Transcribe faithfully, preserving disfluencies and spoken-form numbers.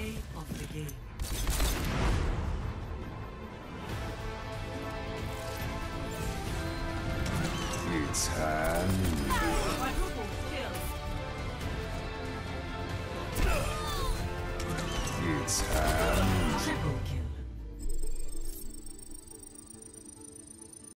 Play of the game. It's hand. Quadruple kill. It's hand. Triple kill.